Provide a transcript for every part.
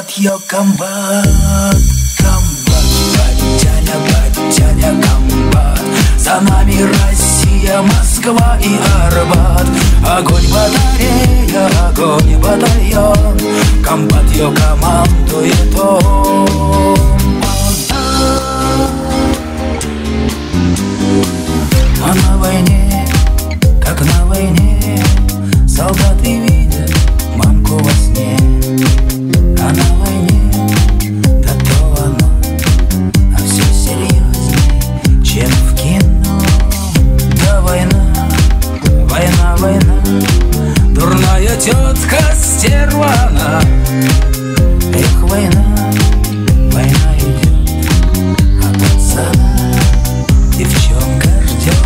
комбат, йо, комбат. Комбат, батяня, комбат. За нами Россия, Москва и Арбат. Огонь батарея, огонь батальон. Комбат, йо, командует он. А на войне, как на войне, солдаты видят мамку во сне. А на войне, да то оно, а все серьезней, чем в кино. Да война, война, война, дурная тетка стервана. Эх, война, война идет, а пацана девчонка ждет.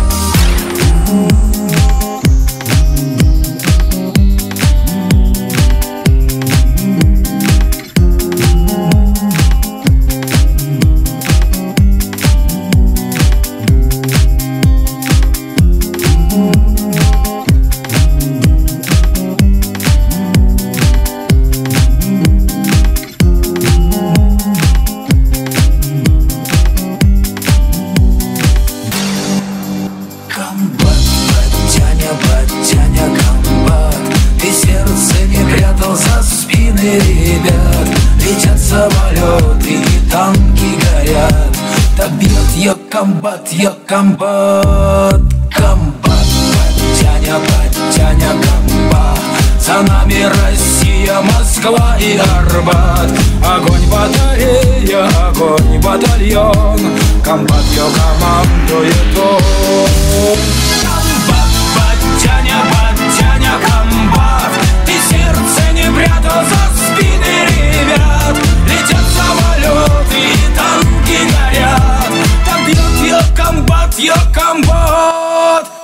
Ребят, летят самолеты и танки горят. Так бьет ее комбат, ее комбат. Комбат, батяня, комбат. За нами Россия, Москва и Арбат. Огонь батарея, огонь батальон. Комбат, ее командует он. Комбат, батяня, комбат. Ты сердце не прятал за спины ребят. Летят самолеты и танки горят. Так бьет ее комбат, ее комбат.